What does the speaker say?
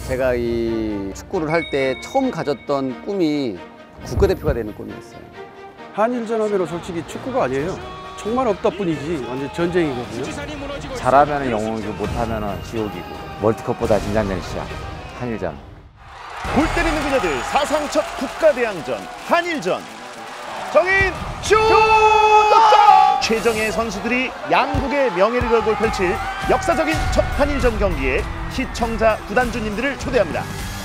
제가 이 축구를 할 때 처음 가졌던 꿈이 국가대표가 되는 꿈이었어요. 한일전 하면 솔직히 축구가 아니에요. 총만 없다 뿐이지 완전 전쟁이거든요. 잘하면 영웅이고 못하면 지옥이고 월드컵보다 긴장되는 시작 한일전. 골 때리는 그녀들 사상 첫 국가대항전 한일전. 정인 슛! 최정예 선수들이 양국의 명예를 걸고 펼칠 역사적인 첫 한일전 경기에 시청자 구단주님들을 초대합니다.